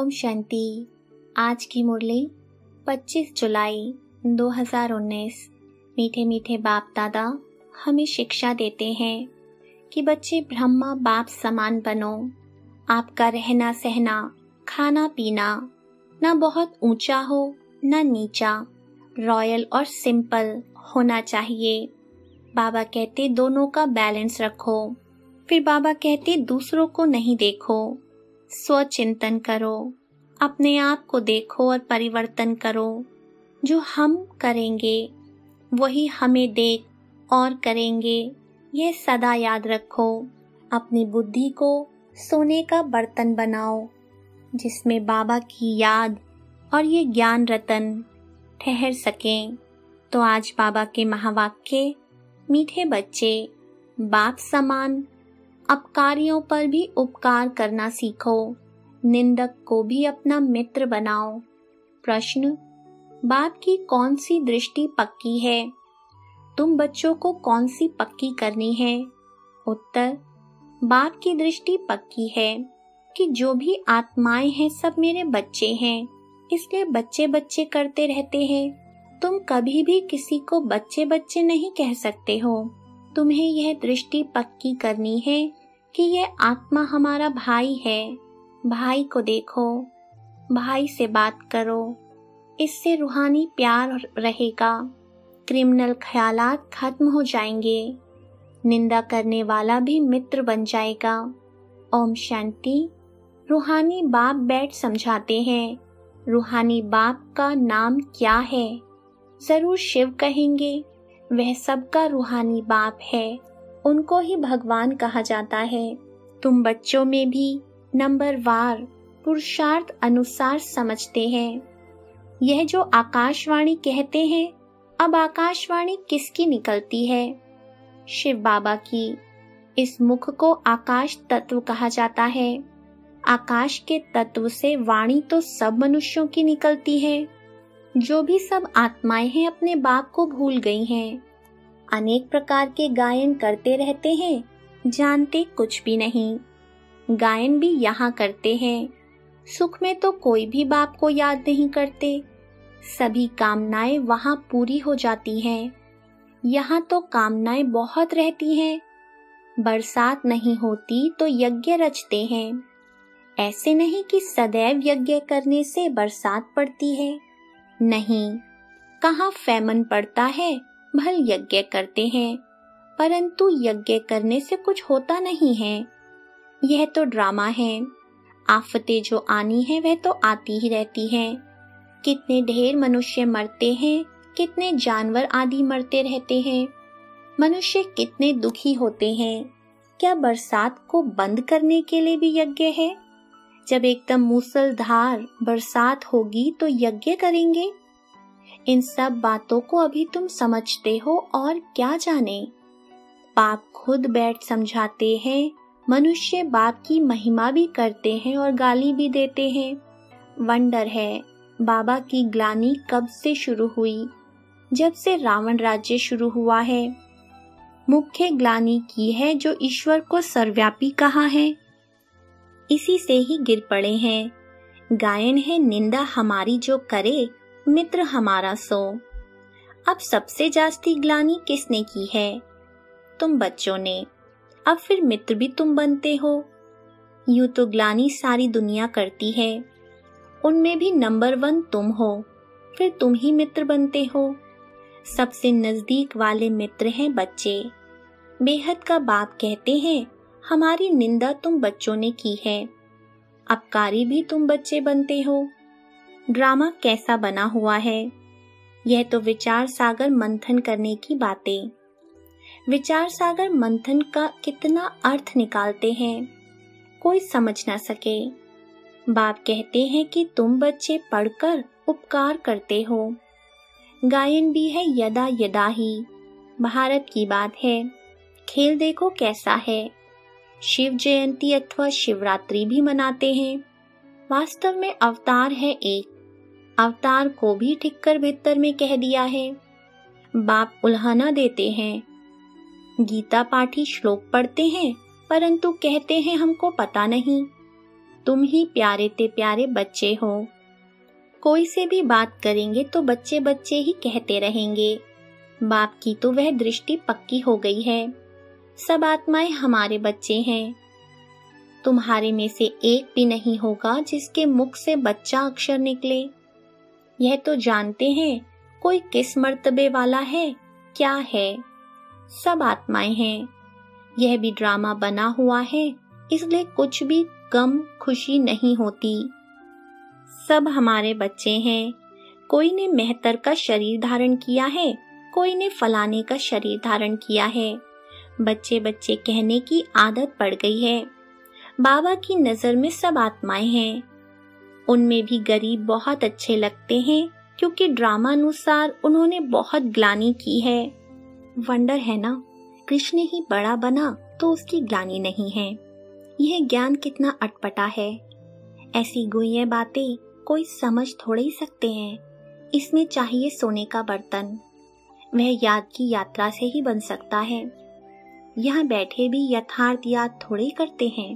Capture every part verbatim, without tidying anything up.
ओम शांति। आज की मुरली पच्चीस जुलाई दो हज़ार उन्नीस। मीठे मीठे बाप दादा हमें शिक्षा देते हैं कि बच्चे ब्रह्मा बाप समान बनो। आपका रहना सहना, खाना पीना ना बहुत ऊंचा हो ना नीचा, रॉयल और सिंपल होना चाहिए। बाबा कहते दोनों का बैलेंस रखो। फिर बाबा कहते दूसरों को नहीं देखो, स्वचिंतन करो, अपने आप को देखो और परिवर्तन करो। जो हम करेंगे वही हमें देख और करेंगे, यह सदा याद रखो। अपनी बुद्धि को सोने का बर्तन बनाओ जिसमें बाबा की याद और ये ज्ञान रतन ठहर सकें। तो आज बाबा के महावाक्य, मीठे बच्चे बाप समान अपकारियों पर भी उपकार करना सीखो, निंदक को भी अपना मित्र बनाओ। प्रश्न, बाप की कौन सी दृष्टि पक्की है? तुम बच्चों को कौन सी पक्की करनी है? उत्तर, बाप की दृष्टि पक्की है कि जो भी आत्माएं हैं सब मेरे बच्चे हैं, इसलिए बच्चे बच्चे करते रहते हैं। तुम कभी भी किसी को बच्चे बच्चे नहीं कह सकते हो। तुम्हें यह दृष्टि पक्की करनी है कि यह आत्मा हमारा भाई है। भाई को देखो, भाई से बात करो, इससे रूहानी प्यार रहेगा। क्रिमिनल ख्यालात खत्म हो जाएंगे, निंदा करने वाला भी मित्र बन जाएगा। ओम शांति। रूहानी बाप बैठ समझाते हैं, रूहानी बाप का नाम क्या है? जरूर शिव कहेंगे, वह सबका रूहानी बाप है, उनको ही भगवान कहा जाता है। तुम बच्चों में भी नंबर वार पुरुषार्थ अनुसार समझते हैं। यह जो आकाशवाणी कहते हैं, अब आकाशवाणी किसकी निकलती है? शिव बाबा की। इस मुख को आकाश तत्व कहा जाता है। आकाश के तत्व से वाणी तो सब मनुष्यों की निकलती है। जो भी सब आत्माएं हैं अपने बाप को भूल गई हैं। अनेक प्रकार के गायन करते रहते हैं, जानते कुछ भी नहीं। गायन भी यहाँ करते हैं, सुख में तो कोई भी बाप को याद नहीं करते। सभी कामनाएं वहाँ पूरी हो जाती हैं। यहाँ तो कामनाएं बहुत रहती हैं। बरसात नहीं होती तो यज्ञ रचते हैं। ऐसे नहीं कि सदैव यज्ञ करने से बरसात पड़ती है। नहीं, कहाँ फैमन पड़ता है, भल यज्ञ करते हैं, परंतु यज्ञ करने से कुछ होता नहीं है। यह तो ड्रामा है। आफतें जो आनी है वह तो आती ही रहती हैं। कितने ढेर मनुष्य मरते हैं, कितने जानवर आदि मरते रहते हैं। मनुष्य कितने दुखी होते हैं। क्या बरसात को बंद करने के लिए भी यज्ञ है? जब एकदम मूसलधार बरसात होगी तो यज्ञ करेंगे। इन सब बातों को अभी तुम समझते हो और क्या जाने। बाप खुद बैठ समझाते हैं। मनुष्य बाप की महिमा भी करते हैं और गाली भी देते हैं। वंडर है, बाबा की ग्लानि कब से शुरू हुई? जब से रावण राज्य शुरू हुआ है। मुख्य ग्लानि की है जो ईश्वर को सर्वव्यापी कहा है, इसी से ही गिर पड़े हैं। गायन है निंदा हमारी जो करे, मित्र हमारा सो। अब सबसे जास्ती ग्लानि किसने की है? तुम बच्चों ने। अब फिर मित्र भी तुम बनते हो। यूं तो ग्लानि सारी दुनिया करती है, उनमें भी नंबर वन तुम हो, फिर तुम ही मित्र बनते हो। सबसे नजदीक वाले मित्र हैं बच्चे। बेहद का बाप कहते हैं, हमारी निंदा तुम बच्चों ने की है, अपकारी भी तुम बच्चे बनते हो। ड्रामा कैसा बना हुआ है? यह तो विचार सागर मंथन करने की बातें। विचार सागर मंथन का कितना अर्थ निकालते हैं, कोई समझ ना सके। बाप कहते हैं कि तुम बच्चे पढ़कर उपकार करते हो। गायन भी है यदा यदा ही, भारत की बात है। खेल देखो कैसा है। शिव जयंती अथवा शिवरात्रि भी मनाते हैं। वास्तव में अवतार है एक, अवतार को भी ठिक्कर भीतर में कह दिया है। बाप उल्हाना देते हैं। गीता पाठी श्लोक पढ़ते हैं, परंतु कहते हैं हमको पता नहीं। तुम ही प्यारे ते प्यारे बच्चे हो। कोई से भी बात करेंगे तो बच्चे बच्चे ही कहते रहेंगे। बाप की तो वह दृष्टि पक्की हो गई है। सब आत्माएं हमारे बच्चे हैं। तुम्हारे में से एक भी नहीं होगा जिसके मुख से बच्चा अक्षर निकले। यह तो जानते हैं कोई किस मर्तबे वाला है, क्या है। सब आत्माएं हैं। यह भी ड्रामा बना हुआ है, इसलिए कुछ भी गम खुशी नहीं होती। सब हमारे बच्चे हैं। कोई ने मेहतर का शरीर धारण किया है, कोई ने फलाने का शरीर धारण किया है। बच्चे बच्चे कहने की आदत पड़ गई है। बाबा की नजर में सब आत्माएं हैं। उनमें भी गरीब बहुत अच्छे लगते हैं, क्योंकि ड्रामानुसार उन्होंने बहुत ग्लानि की है। वंडर है ना, कृष्ण ही बड़ा बना तो उसकी ग्लानि नहीं है। यह ज्ञान कितना अटपटा है। ऐसी गुइये बातें कोई समझ थोड़े ही सकते हैं। इसमें चाहिए सोने का बर्तन। वह याद की यात्रा से ही बन सकता है। यहाँ बैठे भी यथार्थ याद थोड़े ही करते हैं।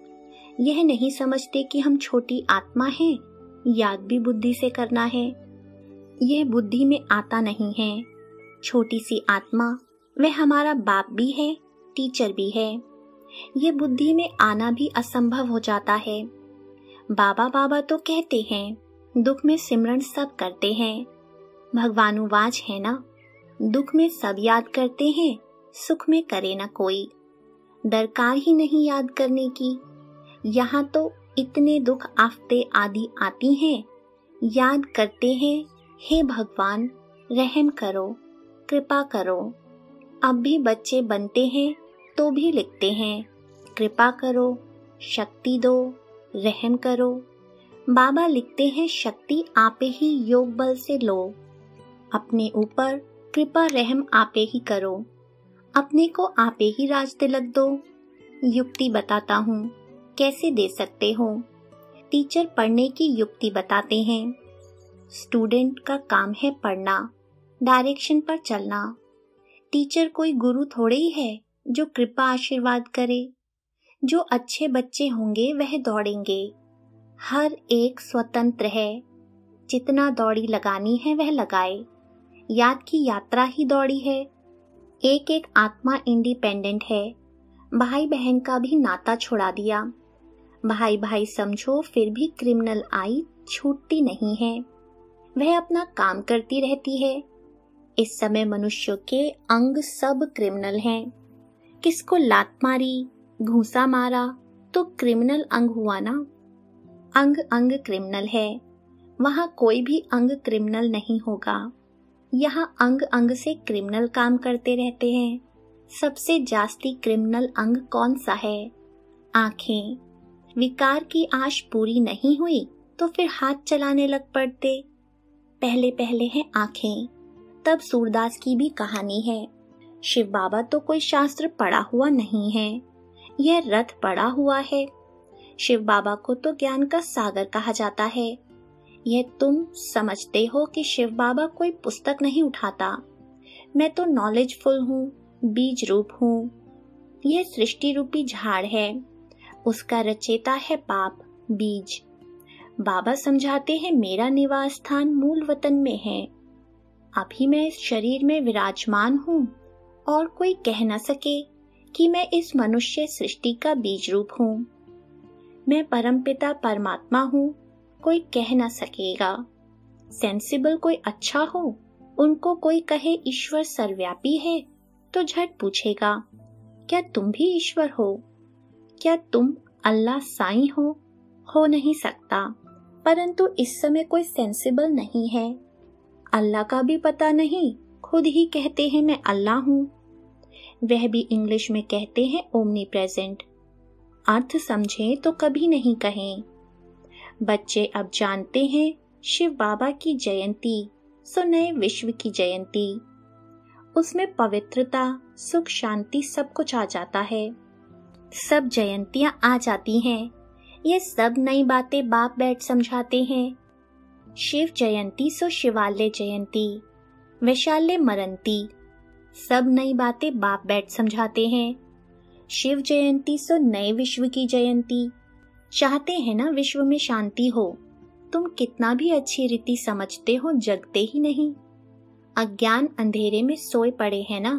यह नहीं समझते कि हम छोटी आत्मा हैं, याद भी बुद्धि से करना है। यह बुद्धि में आता नहीं है। छोटी सी आत्मा, वह हमारा बाप भी है, टीचर भी है। यह बुद्धि में आना भी असंभव हो जाता है। बाबा बाबा तो कहते हैं, दुख में सिमरन सब करते हैं। भगवानुवाच है ना, दुख में सब याद करते हैं, सुख में करे ना कोई। दरकार ही नहीं याद करने की। यहाँ तो इतने दुख आफते आदि आती हैं, याद करते हैं, हे भगवान रहम करो, कृपा करो। अब भी बच्चे बनते हैं तो भी लिखते हैं, कृपा करो, शक्ति दो, रहम करो। बाबा लिखते हैं, शक्ति आपे ही योग बल से लो। अपने ऊपर कृपा रहम आपे ही करो। अपने को आपे ही राज तिलक दो। युक्ति बताता हूँ, कैसे दे सकते हो। टीचर पढ़ने की युक्ति बताते हैं। स्टूडेंट का काम है पढ़ना, डायरेक्शन पर चलना। टीचर कोई गुरु थोड़े ही है जो कृपा आशीर्वाद करे। जो अच्छे बच्चे होंगे वह दौड़ेंगे। हर एक स्वतंत्र है। जितना दौड़ी लगानी है वह लगाए। याद की यात्रा ही दौड़ी है। एक एक आत्मा इंडिपेंडेंट है। भाई बहन का भी नाता छुड़ा दिया। भाई भाई समझो, फिर भी क्रिमिनल आई छूटती नहीं है। वह अपना काम करती रहती है। इस समय मनुष्यों के अंग सब क्रिमिनल हैं। किसको लात मारी, घूंसा मारा तो क्रिमिनल अंग हुआ ना। अंग अंग क्रिमिनल है। वहां कोई भी अंग क्रिमिनल नहीं होगा। यहाँ अंग अंग से क्रिमिनल काम करते रहते हैं। सबसे जास्ती क्रिमिनल अंग कौन सा है? आंखें। विकार की आश पूरी नहीं हुई तो फिर हाथ चलाने लग पड़ते। पहले पहले है आंखें। तब सूरदास की भी कहानी है। शिव बाबा तो कोई शास्त्र पढ़ा हुआ नहीं है, यह रथ पड़ा हुआ है। शिव बाबा को तो ज्ञान का सागर कहा जाता है। यह तुम समझते हो कि शिव बाबा कोई पुस्तक नहीं उठाता। मैं तो नॉलेजफुल हूँ, बीज रूप हूँ। यह सृष्टि रूपी झाड़ है, उसका रचेता है बाप, बीज। बाबा समझाते हैं, मेरा निवास स्थान मूल वतन में है। अभी मैं इस शरीर में विराजमान हूँ और कोई कह न सके कि मैं इस मनुष्य सृष्टि का बीज रूप हूँ। मैं परमपिता परमात्मा हूँ, कोई कह न सकेगा। सेंसिबल कोई अच्छा हो, उनको कोई कहे ईश्वर सर्वव्यापी है तो झट पूछेगा, क्या तुम भी ईश्वर हो? क्या तुम अल्लाह साईं हो? हो नहीं सकता। परंतु इस समय कोई सेंसिबल नहीं है। अल्लाह का भी पता नहीं, खुद ही कहते हैं मैं अल्लाह हूँ। वह भी इंग्लिश में कहते हैं ओमनी प्रेजेंट। अर्थ समझें तो कभी नहीं कहें। बच्चे अब जानते हैं शिव बाबा की जयंती सो नए विश्व की जयंती। उसमें पवित्रता, सुख, शांति सब कुछ आ जाता है। सब जयंतियां आ जाती हैं। ये सब नई बातें बाप बैठ समझाते हैं। शिव जयंती सो शिवालय जयंती, वैशाल्य मरंती, सब नई बातें बाप बैठ समझाते हैं। शिव जयंती सो नए विश्व की जयंती, चाहते हैं ना विश्व में शांति हो। तुम कितना भी अच्छी रीति समझते हो, जगते ही नहीं। अज्ञान अंधेरे में सोए पड़े हैं ना।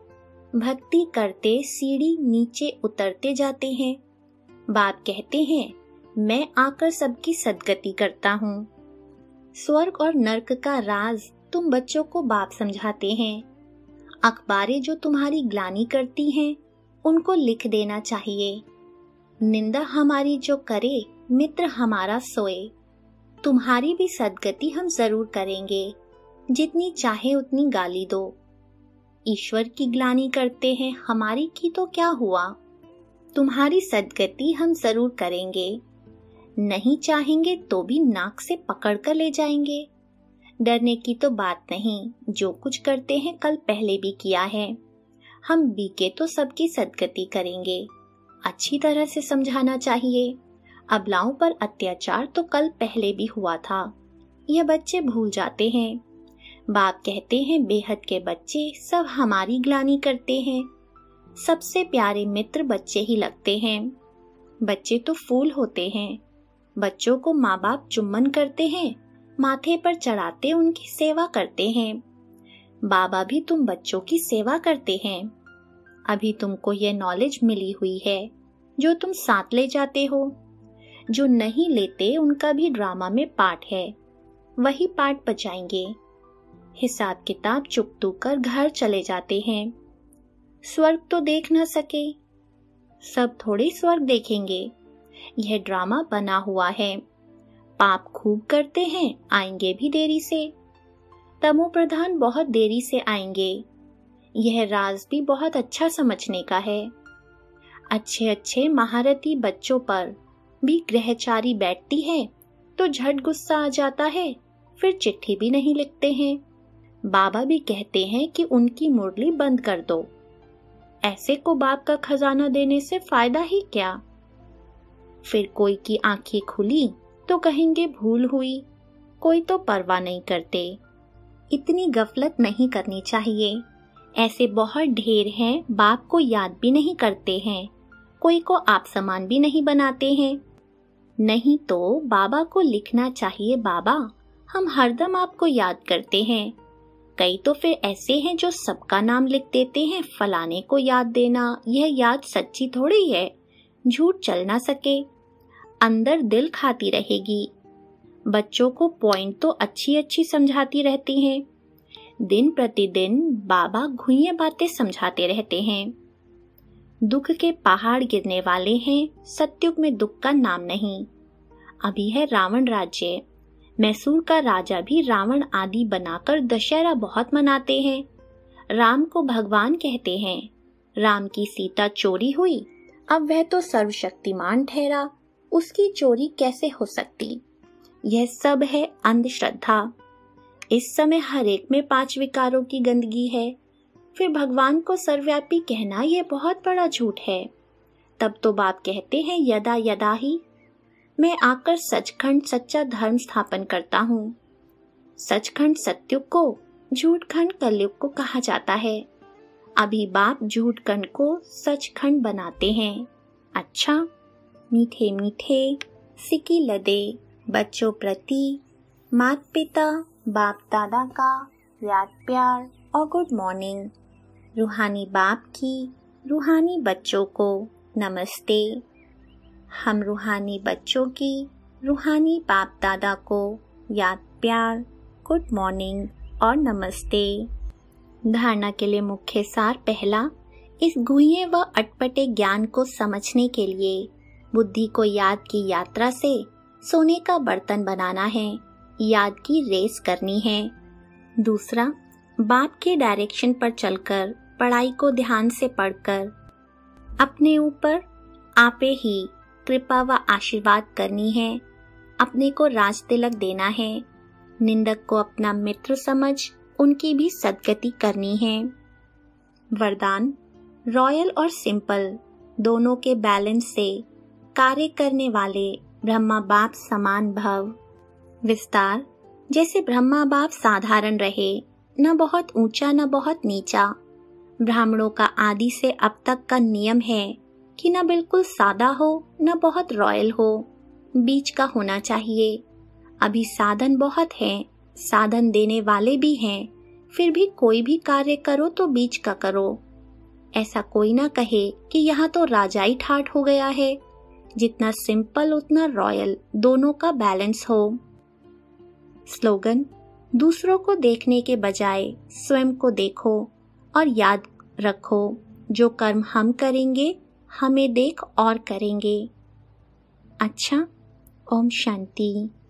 भक्ति करते सीढ़ी नीचे उतरते जाते हैं। बाप कहते हैं मैं आकर सबकी सद्गति करता हूँ। स्वर्ग और नर्क का राज तुम बच्चों को बाप समझाते हैं। अखबारें जो तुम्हारी ग्लानि करती हैं, उनको लिख देना चाहिए। निंदा हमारी जो करे, मित्र हमारा सोए। तुम्हारी भी सद्गति हम जरूर करेंगे, जितनी चाहे उतनी गाली दो। ईश्वर की ग्लानि करते हैं, हमारी की तो क्या हुआ। तुम्हारी सद्गति हम जरूर करेंगे। नहीं चाहेंगे तो भी नाक से पकड़ कर ले जाएंगे। डरने की तो बात नहीं, जो कुछ करते हैं कल पहले भी किया है। हम बीके तो सबकी सद्गति करेंगे। अच्छी तरह से समझाना चाहिए। अबलाओं पर अत्याचार तो कल पहले भी हुआ था, ये बच्चे भूल जाते हैं। बाप कहते हैं बेहद के बच्चे सब हमारी ग्लानि करते हैं। सबसे प्यारे मित्र बच्चे ही लगते हैं। बच्चे तो फूल होते हैं। बच्चों को माँ बाप चुम्बन करते हैं, माथे पर चढ़ाते उनकी सेवा करते हैं। बाबा भी तुम बच्चों की सेवा करते हैं। अभी तुमको ये नॉलेज मिली हुई है जो तुम साथ ले जाते हो। जो नहीं लेते उनका भी ड्रामा में पार्ट है, वही पार्ट बचाएंगे। हिसाब किताब चुकतू कर घर चले जाते हैं। स्वर्ग तो देख न सके, सब थोड़े स्वर्ग देखेंगे। यह ड्रामा बना हुआ है। पाप खूब करते हैं, आएंगे भी देरी से। तमो प्रधान बहुत देरी से आएंगे। यह राज भी बहुत अच्छा समझने का है। अच्छे अच्छे महारथी बच्चों पर भी ग्रहचारी बैठती है तो झट गुस्सा आ जाता है, फिर चिट्ठी भी नहीं लिखते हैं। बाबा भी कहते हैं कि उनकी मुरली बंद कर दो। ऐसे को बाप का खजाना देने से फायदा ही क्या। फिर कोई की आंखें खुली तो कहेंगे भूल हुई, कोई तो परवाह नहीं करते। इतनी गफलत नहीं करनी चाहिए। ऐसे बहुत ढेर हैं, बाप को याद भी नहीं करते हैं, कोई को आप समान भी नहीं बनाते हैं। नहीं तो बाबा को लिखना चाहिए, बाबा हम हरदम आपको याद करते हैं। कई तो फिर ऐसे हैं जो सबका नाम लिख देते हैं, फलाने को याद देना, यह याद सच्ची थोड़ी है, झूठ चल ना सके, अंदर दिल खाती रहेगी। बच्चों को पॉइंट तो अच्छी अच्छी समझाती रहती हैं। दिन प्रतिदिन बाबा घुइयां बातें समझाते रहते हैं। दुख के पहाड़ गिरने वाले हैं, सत्युग में दुख का नाम नहीं। अभी है रावण राज्य। मैसूर का राजा भी रावण आदि बनाकर दशहरा बहुत मनाते हैं। राम को भगवान कहते हैं। राम की सीता चोरी हुई, अब वह तो सर्वशक्तिमान ठहरा, उसकी चोरी कैसे हो सकती। यह सब है अंधश्रद्धा। इस समय हर एक में पांच विकारों की गंदगी है। फिर भगवान को सर्वव्यापी कहना यह बहुत बड़ा झूठ है। तब तो बाप कहते हैं यदा यदा ही मैं आकर सचखंड सच्चा धर्म स्थापन करता हूँ। सचखंड सत्युग को, झूठखंड कलयुग को कहा जाता है। अभी बाप झूठखंड को सचखंड बनाते हैं। अच्छा, मीठे मीठे सिकी लदे बच्चों प्रति माता पिता बाप दादा का याद प्यार और गुड मॉर्निंग। रूहानी बाप की रूहानी बच्चों को नमस्ते। हम रूहानी बच्चों की रूहानी बाप दादा को याद प्यार, गुड मॉर्निंग और नमस्ते। धारणा के लिए मुख्य सार पहला, इस गुह्य व अटपटे ज्ञान को समझने के लिए बुद्धि को याद की यात्रा से सोने का बर्तन बनाना है, याद की रेस करनी है। दूसरा, बाप के डायरेक्शन पर चलकर पढ़ाई को ध्यान से पढ़कर अपने ऊपर आपे ही कृपा व आशीर्वाद करनी है। अपने को राज तिलक देना है। निंदक को अपना मित्र समझ उनकी भी सद्गति करनी है। वरदान, रॉयल और सिंपल दोनों के बैलेंस से कार्य करने वाले ब्रह्मा बाप समान भव। विस्तार, जैसे ब्रह्मा बाप साधारण रहे, न बहुत ऊंचा न बहुत नीचा। ब्राह्मणों का आदि से अब तक का नियम है कि ना बिल्कुल सादा हो ना बहुत रॉयल हो, बीच का होना चाहिए। अभी साधन बहुत हैं, साधन देने वाले भी हैं, फिर भी कोई भी कार्य करो तो बीच का करो। ऐसा कोई ना कहे कि यहाँ तो राजाई ठाट हो गया है। जितना सिंपल उतना रॉयल, दोनों का बैलेंस हो। स्लोगन: दूसरों को देखने के बजाय स्वयं को देखो और याद रखो, जो कर्म हम करेंगे हमें देख और करेंगे। अच्छा, ओम शांति।